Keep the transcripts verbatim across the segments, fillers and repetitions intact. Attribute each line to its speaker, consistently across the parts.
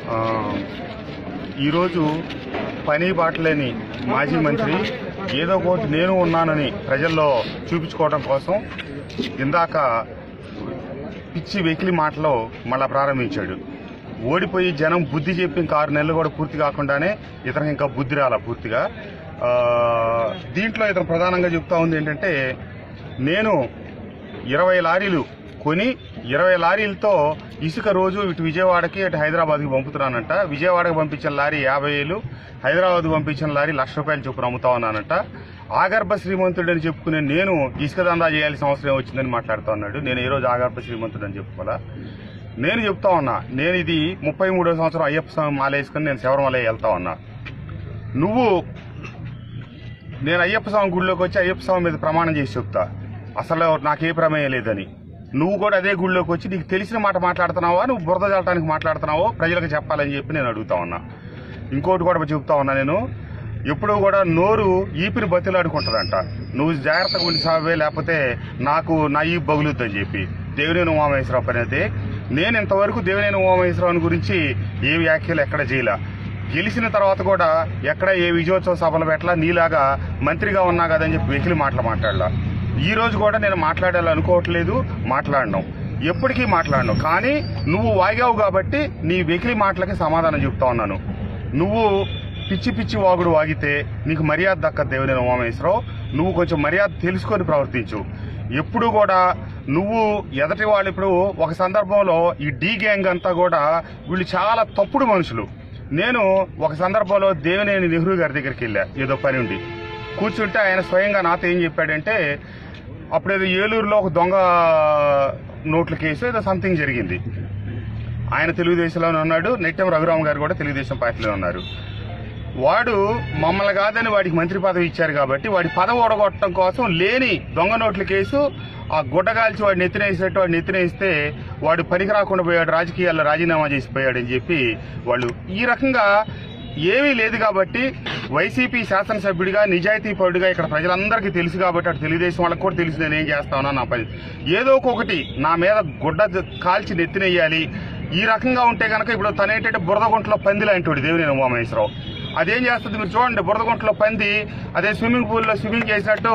Speaker 1: ఈరోజు పని బాటలేని మాజీ మంత్రి ఏదో ఒకటి నేను ఉన్నానని ప్రజల్లో చూపించుకోవడం కోసం ఇందాక పిచ్చి వెకిలి మాటలు మళ్ళా ప్రారంభించాడు. ఓడిపోయి జనం బుద్ధి చెప్పి ఇంకా ఆరు నెలలు కూడా పూర్తి కాకుండానే ఇతనికి ఇంకా బుద్ధి రాల పూర్తిగా. దీంట్లో ఇతను ప్రధానంగా చెప్తా ఉంది ఏంటంటే, నేను ఇరవై లారీలు కొని ఇరవై లారీలతో ఇసుక రోజు ఇటు విజయవాడకి అటు హైదరాబాద్కి పంపుతున్నానంట. విజయవాడకి పంపించిన లారీ యాభై వేలు, హైదరాబాద్ పంపించిన లారీ లక్ష రూపాయలు చొప్పున అమ్ముతా ఉన్నానంట. ఆగర్భ శ్రీమంతుడని చెప్పుకునే నేను ఇసుక దందా చేయాల్సిన అవసరం వచ్చిందని మాట్లాడుతూ ఉన్నాడు. నేను ఈ రోజు ఆగర్భ శ్రీమంతుడని చెప్పుకోవాలా? నేను చెప్తా ఉన్నా, నేను ఇది ముప్పై మూడో సంవత్సరం అయ్యప్ప స్వామి మాల వేసుకుని నేను శబరిమల వెళ్తా ఉన్నా. నువ్వు నేను అయ్యప్ప స్వామి గుడిలోకి వచ్చి అయ్యప్ప స్వామి మీద ప్రమాణం చేసి చెప్తా అసలు నాకే ప్రమేయం లేదని. నువ్వు కూడా అదే గుడిలోకి వచ్చి నీకు తెలిసిన మాట మాట్లాడుతున్నావా, నువ్వు బురద చల్లటానికి మాట్లాడుతున్నావో ప్రజలకు చెప్పాలని చెప్పి నేను అడుగుతా ఉన్నా. ఇంకోటి కూడా చెప్తా ఉన్నా, నేను ఎప్పుడూ కూడా నోరు ఈపిని బతిలాడుకుంటుందంట. నువ్వు జాగ్రత్తగా ఉండి సావే, లేకపోతే నాకు నా ఈ బగులుద్దని చెప్పి దేవినేని ఉమామహేశ్వరరావు పని అయితే. నేను ఇంతవరకు దేవినేని ఉమామహేశ్వరరావు గురించి ఏ వ్యాఖ్యలు ఎక్కడ చేయలే. గెలిచిన తర్వాత కూడా ఎక్కడ ఏ విజయోత్సవ సభలు పెట్టలా, నీలాగా మంత్రిగా ఉన్నా కదని చెప్పి వెకిలి మాటలు మాట్లాడలా. ఈ రోజు కూడా నేను మాట్లాడాలనుకోవట్లేదు, మాట్లాడను, ఎప్పటికీ మాట్లాడను. కానీ నువ్వు వాగావు కాబట్టి నీ వెకిలి మాటలకి సమాధానం చెప్తా ఉన్నాను. నువ్వు పిచ్చి పిచ్చి వాగుడు వాగితే నీకు మర్యాద దక్కదు దేవినేని ఉమామహేశ్వరరావు. నువ్వు కొంచెం మర్యాద తెలుసుకొని ప్రవర్తించు. ఎప్పుడు కూడా నువ్వు ఎదటి వాళ్ళు, ఇప్పుడు ఒక సందర్భంలో ఈ డీ గ్యాంగ్ అంతా కూడా వీళ్ళు చాలా తప్పుడు మనుషులు. నేను ఒక సందర్భంలో దేవినేని నెహ్రూ గారి దగ్గరికి వెళ్ళా, ఏదో పని ఉండి కూర్చుంటే ఆయన స్వయంగా నాతో ఏం చెప్పాడంటే, అప్పుడేదో ఏలూరులో ఒక దొంగ నోట్ల కేసు ఏదో సంథింగ్ జరిగింది. ఆయన తెలుగుదేశంలోనే ఉన్నాడు, నెట్టెం రఘురామ్ గారు కూడా తెలుగుదేశం పార్టీలో ఉన్నారు. వాడు మమ్మల్ని కాదని వాడికి మంత్రి పదవి ఇచ్చారు కాబట్టి వాడి పదవి ఓడగొట్టడం కోసం లేని దొంగ నోట్ల కేసు ఆ గుడ్డగాల్చి వాడిని నెత్తినేసినట్టు వాడిని నెత్తినేస్తే వాడు పనికి రాకుండా పోయాడు, రాజకీయాల్లో రాజీనామా చేసిపోయాడని చెప్పి వాళ్ళు ఈ రకంగా ఏమీ లేదు కాబట్టి వైసీపీ శాసనసభ్యుడిగా నిజాయితీ పరుడిగా ఇక్కడ ప్రజలందరికీ తెలుసు కాబట్టి అటు తెలుగుదేశం వాళ్ళకి కూడా తెలుసు నేను ఏం చేస్తా ఉన్నా. నా పని ఏదో ఒకటి నా మీద గుడ్డ కాల్చి నెత్తినేయాలి. ఈ రకంగా ఉంటే కనుక ఇప్పుడు తనేంటంటే బురదగుంటలో పంది లాంటి దేవినేని ఉమామహేశ్వరరావు. అదేం చేస్తుంది మీరు చూడండి, బురదగుంటలో పంది అదే స్విమ్మింగ్ పూల్లో స్విమ్మింగ్ చేసినట్టు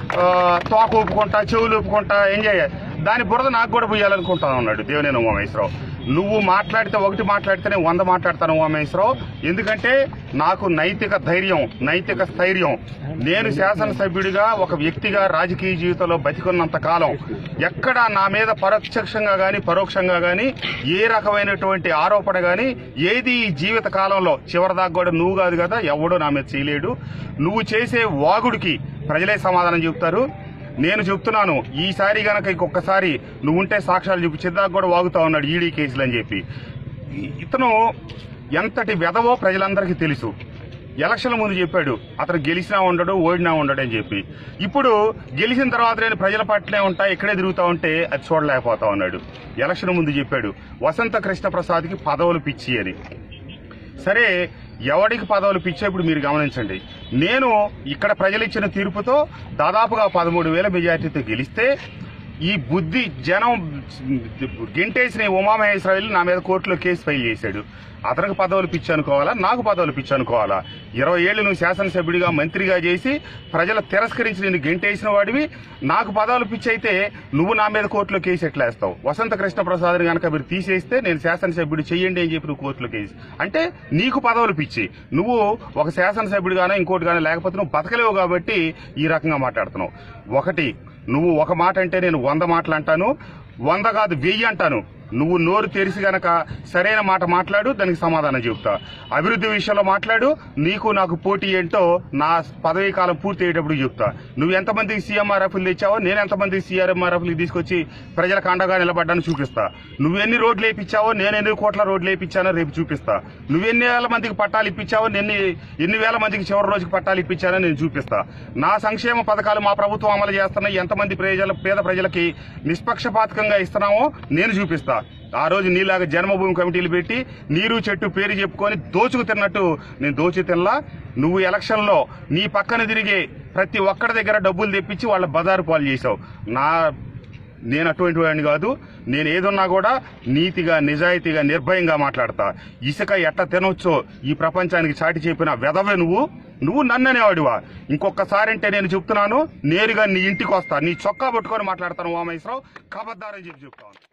Speaker 1: తోక ఊపుకుంటా చెవులు ఊపుకుంటా ఎంజాయ్, దాని బురద నాకు కూడా పోయాలనుకుంటా ఉన్నాడు దేవినేని ఉమామహేశ్వరరావు. నువ్వు మాట్లాడితే ఒకటి మాట్లాడితేనే వంద మాట్లాడతాను ఉమామహేశ్వరరావు. ఎందుకంటే నాకు నైతిక ధైర్యం, నైతిక స్థైర్యం. నేను శాసనసభ్యుడిగా ఒక వ్యక్తిగా రాజకీయ జీవితంలో బతికున్నంత కాలం ఎక్కడ నా మీద పరోక్షంగా గాని పరోక్షంగా గాని ఏ రకమైనటువంటి ఆరోపణ గాని ఏది ఈ జీవిత కాలంలో చివరిదాకా కూడా నువ్వు కాదు కదా ఎవడో నా మీద చేయలేడు. నువ్వు చేసే వాగుడికి ప్రజలే సమాధానం చెబుతారు. నేను చెప్తున్నాను, ఈసారి గనక ఇంకొకసారి నువ్వుంటే సాక్ష్యాలు చూపి చిద్దాకు కూడా వాగుతా ఉన్నాడు ఈడీ కేసులు అని చెప్పి. ఇతను ఎంతటి వెధవో ప్రజలందరికీ తెలుసు. ఎలక్షన్ల ముందు చెప్పాడు అతను గెలిచినా ఉండడు ఓడినా ఉండడు అని చెప్పి. ఇప్పుడు గెలిచిన తర్వాత నేను ప్రజల పట్లే ఉంటా ఇక్కడే తిరుగుతా ఉంటే అది చూడలేకపోతా ఉన్నాడు. ఎలక్షన్ ముందు చెప్పాడు వసంత కృష్ణ ప్రసాద్కి పదవులు పిచ్చి అని. సరే, ఎవడికి పదవులు పిచ్చో ఇప్పుడు మీరు గమనించండి. నేను ఇక్కడ ప్రజలు ఇచ్చిన తీర్పుతో దాదాపుగా పదమూడు వేల మెజార్టీతో గెలిస్తే ఈ బుద్ధి జనం గెంటేసిన ఉమామహేశ్వరరావు నా మీద కోర్టులో కేసు ఫైల్ చేశాడు. అతనికి పదవులు పిచ్చి అనుకోవాలా, నాకు పదవులు పిచ్చి అనుకోవాలా? ఇరవై ఏళ్లు నువ్వు శాసనసభ్యుడిగా మంత్రిగా చేసి ప్రజలు తిరస్కరించి నేను గెంటేసిన వాడివి, నాకు పదవులు పిచ్చి అయితే నువ్వు నా మీద కోర్టులో కేసు ఎట్లా వేస్తావు? వసంత కృష్ణ ప్రసాద్ని కనుక మీరు తీసేస్తే నేను శాసనసభ్యుడు చెయ్యండి అని చెప్పి నువ్వు కోర్టులో కేసు అంటే నీకు పదవులు పిచ్చి. నువ్వు ఒక శాసనసభ్యుడిగానో ఇంకోటి గానో లేకపోతే నువ్వు బతకలేవు కాబట్టి ఈ రకంగా మాట్లాడుతున్నావు. ఒకటి, నువ్వు ఒక మాట అంటే నేను వంద మాటలు అంటాను, వంద కాదు వెయ్యి అంటాను. నువ్వు నోరు తెరిసి గనక సరైన మాట మాట్లాడు, దానికి సమాధానం చెబుతా. అభివృద్ధి విషయంలో మాట్లాడు, నీకు నాకు పోటీ ఏంటో నా పదవీ కాలం పూర్తి అయ్యేటప్పుడు చెప్తా. నువ్వు ఎంతమందికి సీఎంఆర్ఎఫ్లు తెచ్చావో నేను ఎంతమందికి సీఆర్ఎంఆర్ఎఫ్లు తీసుకొచ్చి ప్రజలకు అండగా నిలబడ్డాను చూపిస్తా. నువ్వు ఎన్ని రోడ్లు వేయించావో నేను ఎన్ని కోట్ల రోడ్లు వేయించానో రేపు చూపిస్తా. నువ్వెన్ని వేల మందికి పట్టాలు ఇప్పించావో నేను ఎన్ని వేల మందికి చివరి రోజుకి పట్టాలు ఇప్పించానో నేను చూపిస్తా. నా సంక్షేమ పథకాలు మా ప్రభుత్వం అమలు చేస్తున్నా ఎంతమంది ప్రజల పేద ప్రజలకి నిష్పక్షపాతకంగా ఇస్తున్నామో నేను చూపిస్తా. ఆ రోజు నీలాగా జన్మభూమి కమిటీలు పెట్టి నీరు చెట్టు పేరు చెప్పుకొని దోచుకు తిన్నట్టు నేను దోచు తినలా. నువ్వు ఎలక్షన్లో నీ పక్కన తిరిగే ప్రతి ఒక్కడి దగ్గర డబ్బులు తెప్పించి వాళ్ళ బజారు పాలు చేశావు. నా నేను అటువంటి వాడిని కాదు. నేను ఏదున్నా కూడా నీతిగా, నిజాయితీగా, నిర్భయంగా మాట్లాడతా. ఇసుక ఎట్ట తినొచ్చో ఈ ప్రపంచానికి చాటి చెప్పిన వెధవే నువ్వు. నువ్వు నన్ననేవాడివా? ఇంకొకసారి అంటే నేను చెప్తున్నాను, నేరుగా నీ ఇంటికి వస్తా, నీ చొక్కా పట్టుకొని మాట్లాడతాను. ఉమామహేశ్వరరావు ఖబర్దారని చెప్పి చెప్తాను.